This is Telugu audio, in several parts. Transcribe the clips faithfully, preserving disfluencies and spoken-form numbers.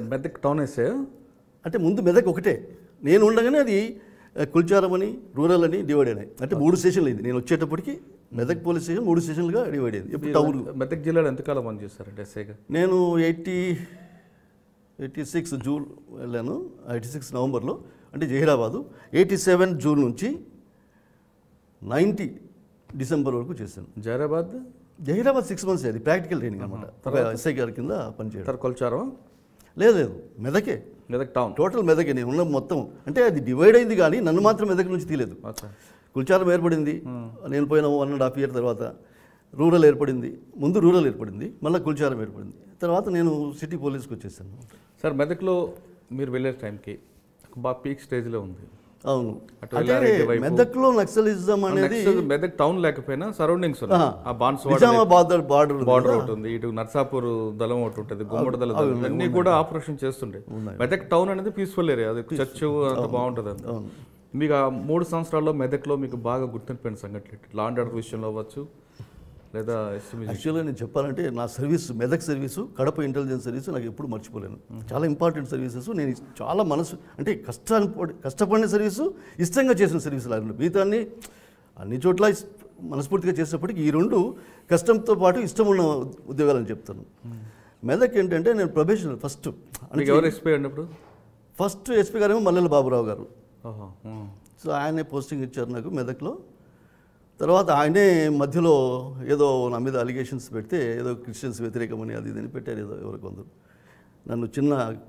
మెదక్ టౌన్ వేసే అంటే ముందు మెదక్ ఒకటే, నేను ఉండగానే అది కుల్చారం అని రూరల్ అని డివైడ్ అయినాయి. అంటే మూడు స్టేషన్లు అయింది. నేను వచ్చేటప్పటికి మెదక్ పోలీస్ స్టేషన్ మూడు స్టేషన్లుగా డివైడ్ అయింది. ఇప్పుడు టౌన్. మెదక్ జిల్లాలో ఎంతకాలం పనిచేస్తారంటే ఎస్ఐగా? నేను ఎయిటీ ఎయిటీ సిక్స్ జూన్ వెళ్ళాను, ఎయిటీ సిక్స్ నవంబర్లో, అంటే జహీరాబాదు. ఎయిటీ సెవెన్ జూన్ నుంచి నైంటీ డిసెంబర్ వరకు చేశాను. జహీరాబాద్ జహీరాబాద్ సిక్స్ మంత్స్ అది ప్రాక్టికల్ ట్రైనింగ్ అనమాట. ఎస్ఐ గారి కింద పనిచేయడం. కొల్చారం లేదు లేదు మెదకే, మెదక్ టౌన్ టోటల్ మెదకే. నేను ఉన్న మొత్తం అంటే అది డివైడ్ అయింది కానీ నన్ను మాత్రం మెదక్ నుంచి తీయలేదు. కుల్చారం ఏర్పడింది, నేను పోయిన వన్ అండ్ హాఫ్ ఇయర్ తర్వాత రూరల్ ఏర్పడింది. ముందు రూరల్ ఏర్పడింది, మళ్ళీ కుల్చారం ఏర్పడింది, తర్వాత నేను సిటీ పోలీస్కి వచ్చేసాను. సార్ మెదక్లో మీరు వెళ్ళే టైంకి బాగా పీక్ స్టేజ్లో ఉంది. అవును, అంటే మెదక్లో నక్సలిజం అనేది మెదక్ టౌన్ లేకపోయినా సరౌండింగ్స్ బార్డర్ బార్డర్ బార్డర్ ఒకటి ఉంది, ఇటు నర్సాపూర్ దళం ఒకటి ఉంటుంది, గుమ్మడి దళం, అన్నీ కూడా ఆపరేషన్ చేస్తుండే. మెదక్ టౌన్ అనేది పీస్ఫుల్ ఏరియా, అది చర్చ్ అంత బాగుంటుంది. అంత మీకు ఆ మూడు సంవత్సరాల్లో మెదక్లో మీకు బాగా గుర్తుండిపోయిన సంఘటన లా అండ్ ఆర్డర్ విషయంలో అవ్వచ్చు లేదా? యాక్చువల్గా నేను చెప్పాలంటే నా service Medak service, Kadapa intelligence service నాకు ఎప్పుడు మర్చిపోలేను. చాలా ఇంపార్టెంట్ సర్వీసెస్. నేను చాలా మనసు అంటే కష్టాన్ని కష్టపడిన సర్వీసు, ఇష్టంగా చేసిన సర్వీసులు ఆ రెండు. మిగతాన్ని అన్ని చోట్ల మనస్ఫూర్తిగా చేసేప్పటికి ఈ రెండు కష్టంతో పాటు ఇష్టం ఉన్న ఉద్యోగాలని చెప్తాను. మెదక్ ఏంటంటే నేను ప్రొబేషనర్ ఫస్ట్. ఎవరు ఎస్పీ అన్నప్పుడు? ఫస్ట్ ఎస్పీ గారేమో మల్లెల బాబురావు గారు. సో ఆయనే పోస్టింగ్ ఇచ్చారు నాకు మెదక్లో. తర్వాత ఆయనే మధ్యలో ఏదో నా మీద అలిగేషన్స్ పెడితే ఏదో క్రిస్టియన్స్ వ్యతిరేకమని అది ఇదని పెట్టారు ఏదో ఎవరు కొందరు. నన్ను చిన్న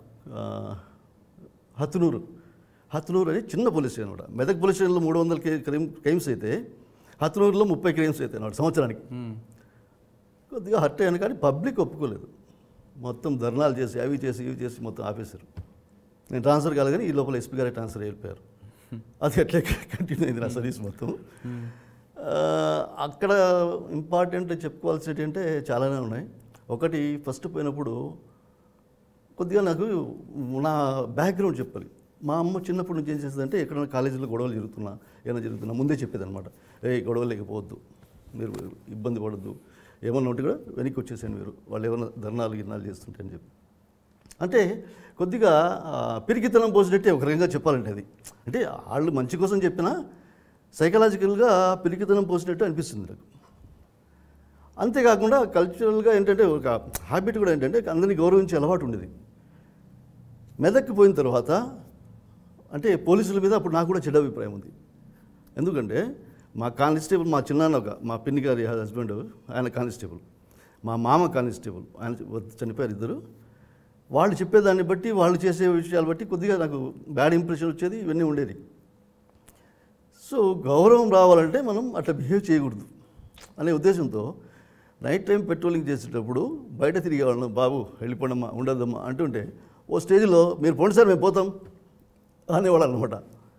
హత్నూరు హత్నూరు అని చిన్న పోలీస్ స్టేషన్ అనమాట. మెదక్ పోలీస్ స్టేషన్లో మూడు వందల క్రైమ్ క్రైమ్స్ అయితే హత్నూరులో ముప్పై క్రైమ్స్ అయితే అన్నమాట సంవత్సరానికి. కొద్దిగా హర్ట్ అయ్యాను కానీ పబ్లిక్ ఒప్పుకోలేదు. మొత్తం ధర్నాలు చేసి అవి చేసి ఇవి చేసి మొత్తం ఆపేశారు. నేను ట్రాన్స్ఫర్ కాలేదు కానీ ఈ లోపల ఎస్పీ గారే ట్రాన్స్ఫర్ అయిపోయారు. అది అట్లే కంటిన్యూ అయింది నా సర్వీస్ మొత్తం. అక్కడ ఇంపార్టెంట్ చెప్పుకోవాల్సి ఏంటంటే చాలానే ఉన్నాయి. ఒకటి ఫస్ట్ పోయినప్పుడు కొద్దిగా నాకు నా బ్యాక్గ్రౌండ్ చెప్పాలి. మా అమ్మ చిన్నప్పటి నుంచి ఏం చేసేదంటే ఎక్కడైనా కాలేజీలో గొడవలు జరుగుతున్నా ఏమైనా జరుగుతున్నా ముందే చెప్పేదనమాట. ఏ గొడవలు లేకపోవద్దు, మీరు ఇబ్బంది పడద్దు, ఏమన్నా ఉంటే కూడా వెనక్కి వచ్చేసాను, మీరు వాళ్ళు ఏమైనా ధర్నాలు గిర్నాలు చేస్తుంటే అని చెప్పి. అంటే కొద్దిగా పిరికితనం పోసినట్టే ఒక రకంగా చెప్పాలంటే అది. అంటే వాళ్ళు మంచి కోసం చెప్పినా సైకలాజికల్గా పిరికితనం పోసినట్టు అనిపిస్తుంది నాకు. అంతేకాకుండా కల్చరల్గా ఏంటంటే ఒక హ్యాబిట్ కూడా ఏంటంటే అందరినీ గౌరవించే అలవాటు ఉండేది. మెదక్కి పోయిన తర్వాత అంటే పోలీసుల మీద అప్పుడు నాకు కూడా చెడ్డ అభిప్రాయం ఉంది. ఎందుకంటే మా కానిస్టేబుల్, మా చిన్నాన్న ఒక మా పిన్ని గారి హస్బెండ్ ఆయన కానిస్టేబుల్, మా మామ కానిస్టేబుల్, ఆయన చనిపోయారు ఇద్దరు. వాళ్ళు చెప్పేదాన్ని బట్టి వాళ్ళు చేసే విషయాలు బట్టి కొద్దిగా నాకు బ్యాడ్ ఇంప్రెషన్ వచ్చేది, ఇవన్నీ ఉండేది. సో గౌరవం రావాలంటే మనం అట్లా బిహేవ్ చేయకూడదు అనే ఉద్దేశంతో నైట్ టైం పెట్రోలింగ్ చేసేటప్పుడు బయట తిరిగేవాళ్ళం. బాబు వెళ్ళిపోండమ్మా, ఉండద్దమ్మా అంటుంటే ఓ స్టేజ్లో మీరు పోండి సార్ మేము పోతాం అనేవాళ్ళు అనమాట.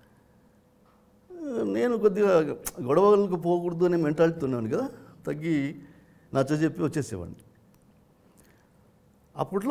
నేను కొద్దిగా గొడవలకు పోకూడదు అనే మెంటాలిటీ ఉన్నాను కదా, తగ్గి నచ్చ చెప్పి వచ్చేసేవాడిని. అప్పట్లో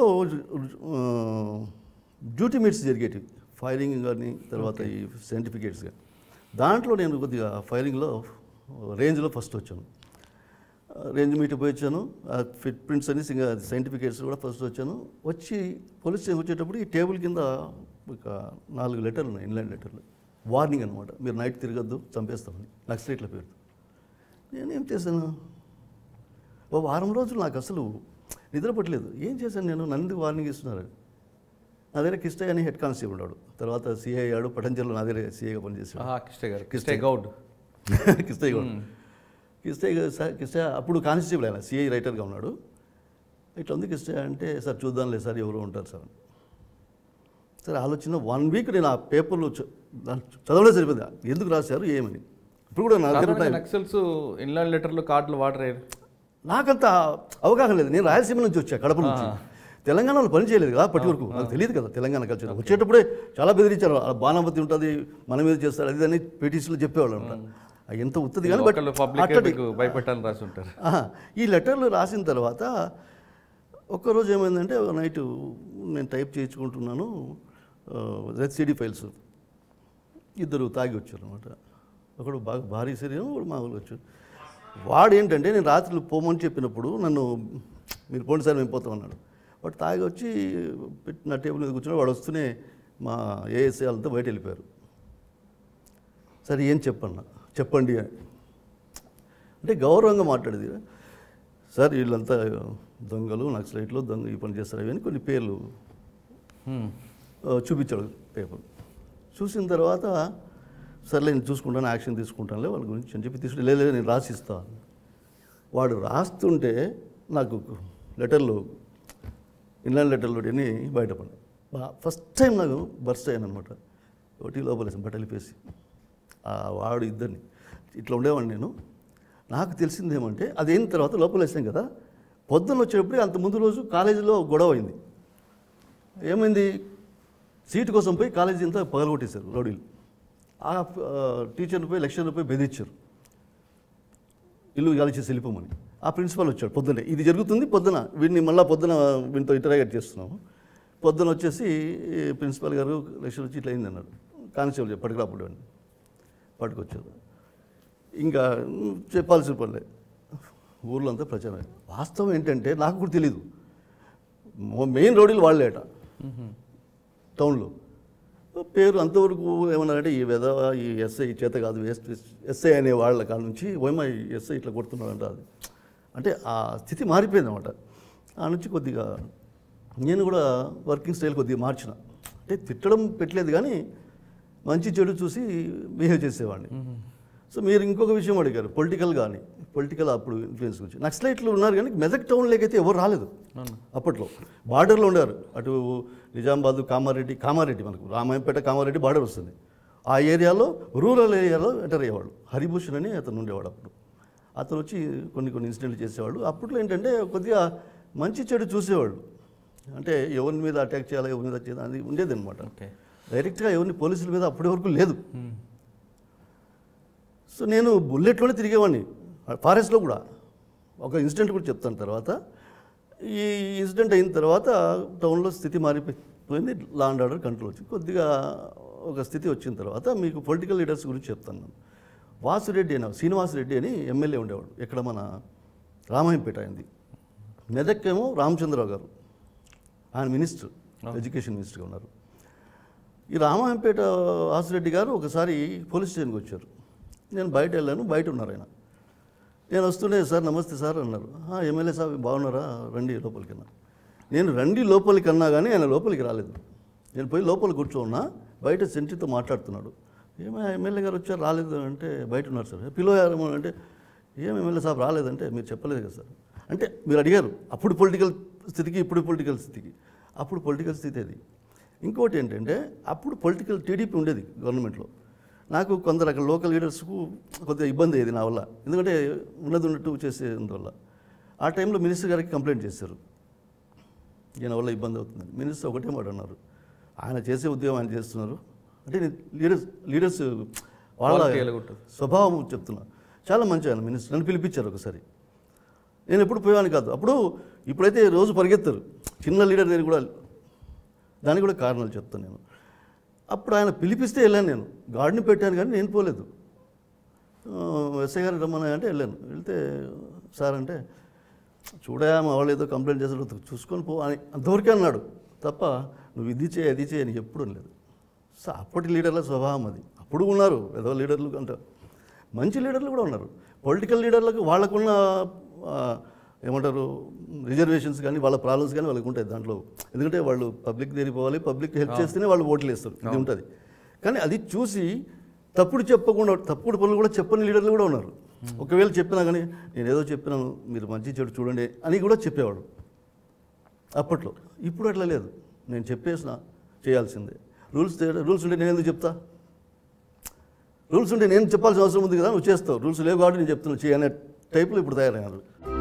డ్యూటీ మీట్స్ జరిగేటివి, ఫైరింగ్ కానీ తర్వాత ఈ సర్టిఫికేట్స్ కానీ. దాంట్లో నేను కొద్దిగా ఫైరింగ్లో రేంజ్లో ఫస్ట్ వచ్చాను. రేంజ్ మీట్ పోయి వచ్చాను, ఫిట్ ప్రింట్స్ అని సింగ సర్టిఫికేట్స్ కూడా ఫస్ట్ వచ్చాను. వచ్చి పోలీస్ స్టేషన్ వచ్చేటప్పుడు ఈ టేబుల్ కింద ఒక నాలుగు లెటర్లు ఉన్నాయి, ఇన్లైన్ లెటర్లు, వార్నింగ్ అనమాట. మీరు నైట్ తిరగద్దు, చంపేస్తామని, నక్సలైట్ల పేరు. నేనేం చేశాను, ఓ వారం రోజులు నాకు అసలు నిద్రపట్టలేదు. ఏం చేశాను నేను, నన్ను వార్నింగ్ ఇస్తున్నారు. నా దగ్గర కిష్టయ్య అని హెడ్ కానిస్టేబుల్ ఉన్నాడు, తర్వాత సిఐ అయ్యాడు, పటంచెల్లో నా దగ్గర సిఐగా పనిచేసాడు. కిష్టయ్య గారు, కిష్టయ్య గౌడ్ కిష్టయ్య గౌడ్ కిష్టయ్య సార్ కిష్టయ్య అప్పుడు కానిస్టేబుల్ ఆయన సిఐ రైటర్గా ఉన్నాడు. ఇట్లా ఉంది కిష్టయ్య అంటే, సార్ చూద్దాంలే సార్ ఎవరు ఉంటారు సార్. సరే ఆలోచన వన్ వీక్ నేను ఆ పేపర్లో చదవలే సరిపోయింది, ఎందుకు రాశారు ఏమని. ఇప్పుడు కూడా నా దగ్గర నక్సల్స్ ఇన్లాండ్ లెటర్లు కార్డులు వాటర్ అయ్యారు. నాకంత అవగాహన లేదు. నేను రాయలసీమ నుంచి వచ్చా, కడప నుంచి. తెలంగాణలో పని చేయలేదు కదా అప్పటి వరకు, నాకు తెలియదు కదా తెలంగాణ కల్చర్. వచ్చేటప్పుడే చాలా బెదిరించారు, బాణామతి ఉంటుంది మన మీద చేస్తారు అది అని పిటిషన్లు చెప్పేవాళ్ళు అనమాట. ఎంత ఉత్తది కానీ బట్ భయపెట్టాలని రాసి ఉంటారు. ఈ లెటర్లు రాసిన తర్వాత ఒక్కరోజు ఏమైందంటే నైట్ నేను టైప్ చేయించుకుంటున్నాను రెసిడి ఫైల్స్. ఇద్దరు తాగి వచ్చారు అనమాట. ఒకడు బాగా భారీ శరీరం, ఒకడు మామూలుగా వచ్చారు. వాడు ఏంటంటే నేను రాత్రి పోమని చెప్పినప్పుడు నన్ను మీరు పోండి సార్ మేము పోతాం అన్నాడు. వాడు తాగి వచ్చి పెట్టిన టేబుల్ మీద కూర్చుని వాడు వస్తూనే మా ఏఎస్ఐ వాళ్ళతో బయట వెళ్ళిపోయారు. సరే ఏం చెప్పన్నా చెప్పండి అంటే గౌరవంగా మాట్లాడేది. సార్ వీళ్ళంతా దొంగలు, నక్సలైట్లు, దొంగ ఈ పని చేస్తారు ఇవన్నీ కొన్ని పేర్లు చూపించాడు పేపర్. చూసిన తర్వాత సర్లే నేను చూసుకుంటాను, యాక్షన్ తీసుకుంటానులే వాళ్ళ గురించి అని చెప్పి తీసుకుంటే లేదు నేను రాసిస్తాను. వాడు రాస్తుంటే నాకు లెటర్లు ఇన్లాండ్ లెటర్లు అని బయటపడ్డాయి. ఫస్ట్ టైం నాకు బర్స్ట్ అయ్యాను అనమాట. ఒకటి లోపలేసాను బట్టలిపేసి వాడు ఇద్దరిని ఇట్లా ఉండేవాడిని నేను. నాకు తెలిసింది ఏమంటే అదైన తర్వాత లోపలేసాం కదా, పొద్దున్న వచ్చేటప్పుడు అంత ముందు రోజు కాలేజీలో గొడవ అయింది. ఏమైంది, సీటు కోసం పోయి కాలేజీ అంతా పగలగొట్టేశారు రౌడీలు. ఆ టీచర్ని పోయి లెక్చర్ని పోయి బెదిరించారు ఇల్లు కాలేజీ వెళ్ళిపోమని. ఆ ప్రిన్సిపాల్ వచ్చాడు పొద్దున్నే, ఇది జరుగుతుంది పొద్దున, వీడిని మళ్ళీ పొద్దున వీటితో ఇంటరాగేట్ చేస్తున్నాము. పొద్దున వచ్చేసి ప్రిన్సిపాల్ గారు లెక్చర్ వచ్చి ఇట్లా అయింది అన్నాడు. కానిస్టేబుల్ పట్టుకురాప్పుడు అండి పట్టుకొచ్చారు. ఇంకా చెప్పాల్సిన పనిలే, ఊర్లో అంతా ప్రచారం. వాస్తవం ఏంటంటే నాకు కూడా తెలీదు, మెయిన్ రౌడీలు వాళ్ళేట టౌన్లో. పేరు అంతవరకు ఏమన్నారంటే ఈ వెద ఈ ఎస్ఐ చేత కాదు, ఎస్ఐ అనే వాళ్ళ కాడ నుంచి ఓయమా ఎస్ఐ ఇట్లా కొడుతున్నాడంట. అది అంటే ఆ స్థితి మారిపోయింది అనమాట. ఆ నుంచి కొద్దిగా నేను కూడా వర్కింగ్ స్టైల్ కొద్దిగా మార్చిన. అంటే తిట్టడం పెట్టలేదు కానీ మంచి చెడు చూసి బిహేవ్ చేసేవాడిని. సో మీరు ఇంకొక విషయం అడిగారు, పొలిటికల్ కానీ పొలిటికల్ అప్పుడు ఇన్ఫ్లుయెన్స్ గురించి. నక్సలైట్లు ఉన్నారు కానీ మెదక్ టౌన్లోకి అయితే ఎవరు రాలేదు అప్పట్లో. బార్డర్లో ఉండారు, అటు నిజామాబాద్, కామారెడ్డి కామారెడ్డి మనకు రామాయంపేట కామారెడ్డి బార్డర్ వస్తుంది. ఆ ఏరియాలో రూరల్ ఏరియాలో ఎంటర్ అయ్యేవాడు. హరిభూషణ్ అని అతను ఉండేవాడు అప్పుడు. అతను వచ్చి కొన్ని కొన్ని ఇన్సిడెంట్లు చేసేవాడు. అప్పట్లో ఏంటంటే కొద్దిగా మంచి చెడు చూసేవాళ్ళు. అంటే ఎవరి మీద అటాక్ చేయాలి, ఎవరి మీద చేయాలి అది ఉండేది అనమాట. డైరెక్ట్గా ఎవరిని పోలీసుల మీద అప్పటి వరకు లేదు. సో నేను బుల్లెట్లోనే తిరిగేవాడిని ఫారెస్ట్లో కూడా. ఒక ఇన్సిడెంట్ కూడా చెప్తాను తర్వాత. ఈ ఇన్సిడెంట్ అయిన తర్వాత టౌన్లో స్థితి మారిపోయింది, లా అండ్ ఆర్డర్ కంట్రోల్ వచ్చింది. కొద్దిగా ఒక స్థితి వచ్చిన తర్వాత మీకు పొలిటికల్ లీడర్స్ గురించి చెప్తాను నేను. వాసురెడ్డి అని శ్రీనివాసరెడ్డి అని ఎమ్మెల్యే ఉండేవాడు, ఇక్కడ మన రామాయంపేట అయింది. మెదక్ ఏమో రామచంద్రరావు గారు, ఆయన మినిస్టర్, ఎడ్యుకేషన్ మినిస్టర్గా ఉన్నారు. ఈ రామాయంపేట వాసురెడ్డి గారు ఒకసారి పోలీస్ స్టేషన్కి వచ్చారు. నేను బయట వెళ్ళాను, బయట ఉన్నారు ఆయన. నేను వస్తుండే సార్ నమస్తే సార్ అన్నారు. ఎమ్మెల్యే సార్ బాగున్నారా, రండి లోపలికి అన్నా. నేను రండి లోపలికి అన్నా కానీ ఆయన లోపలికి రాలేదు. నేను పోయి లోపల కూర్చోన్నా, బయట సెంట్రీతో మాట్లాడుతున్నాడు. ఏమో ఎమ్మెల్యే గారు వచ్చారు రాలేదు అంటే బయట ఉన్నారు సార్. పిలవారు అంటే ఏం ఎమ్మెల్యే సార్ రాలేదంటే మీరు చెప్పలేదు కదా సార్. అంటే మీరు అడిగారు అప్పుడు పొలిటికల్ స్థితికి ఇప్పుడు పొలిటికల్ స్థితికి. అప్పుడు పొలిటికల్ స్థితి అది. ఇంకోటి ఏంటంటే అప్పుడు పొలిటికల్ టీడీపీ ఉండేది గవర్నమెంట్లో. నాకు కొందరు అక్కడ లోకల్ లీడర్స్కు కొద్దిగా ఇబ్బంది అయ్యేది నా వల్ల, ఎందుకంటే ఉన్నది ఉన్నట్టు చేసేందువల్ల. ఆ టైంలో మినిస్టర్ గారికి కంప్లైంట్ చేశారు, ఈయన వల్ల ఇబ్బంది అవుతుందని. మినిస్టర్ ఒకటే మాట అన్నారు, ఆయన చేసే ఉద్యోగం ఆయన చేస్తున్నారు అంటే లీడర్స్ లీడర్స్ వాళ్ళ స్వభావం చెప్తున్నా. చాలా మంచి ఆయన మినిస్టర్. నన్ను పిలిపించారు ఒకసారి. నేను ఎప్పుడు పోయేవాడిని కాదు అప్పుడు. ఇప్పుడైతే రోజు పరిగెత్తారు చిన్న లీడర్ దగ్గర కూడా. దానికి కూడా కారణాలు చెప్తాను నేను. అప్పుడు ఆయన పిలిపిస్తే వెళ్ళాను, నేను గార్డుని పెట్టాను కానీ నేను పోలేదు. ఎస్ఐ గారు రమ్మన్నా అంటే వెళ్ళాను. వెళ్తే సార్ అంటే చూడయా మా వాళ్ళు ఏదో కంప్లైంట్ చేస్తాడు చూసుకొని పో అని అంతవరకే అన్నాడు తప్ప నువ్వు ఇది చేయి అది చేయి అని ఎప్పుడు లేదు. సో అప్పటి లీడర్ల స్వభావం అది. అప్పుడు ఉన్నారు ఏదో లీడర్లు అంటే మంచి లీడర్లు కూడా ఉన్నారు. పొలిటికల్ లీడర్లకు వాళ్ళకున్న ఏమంటారు రిజర్వేషన్స్ కానీ వాళ్ళ ప్రాబ్లమ్స్ కానీ వాళ్ళకి ఉంటాయి దాంట్లో. ఎందుకంటే వాళ్ళు పబ్లిక్ దగ్గరికి పోవాలి, పబ్లిక్ హెల్ప్ చేస్తేనే వాళ్ళు ఓట్లు వేస్తారు, ఇది ఉంటుంది. కానీ అది చూసి తప్పుడు చెప్పకుండా తప్పుడు పనులు కూడా చెప్పని లీడర్లు కూడా ఉన్నారు. ఒకవేళ చెప్పినా కానీ నేను ఏదో చెప్పినాను మీరు మంచి చెడు చూడండి అని కూడా చెప్పేవాడు అప్పట్లో. ఇప్పుడు అట్లా లేదు, నేను చెప్పేసిన చేయాల్సిందే. రూల్స్ రూల్స్ ఉంటే నేను ఎందుకు చెప్తా? రూల్స్ ఉంటే నేను చెప్పాల్సిన అవసరం ఉంది కదా, నువ్వు చేస్తావు. రూల్స్ లేవు కాబట్టి నేను చెప్తున్నాను చేయనే టైపులో ఇప్పుడు తయారయ్యారు.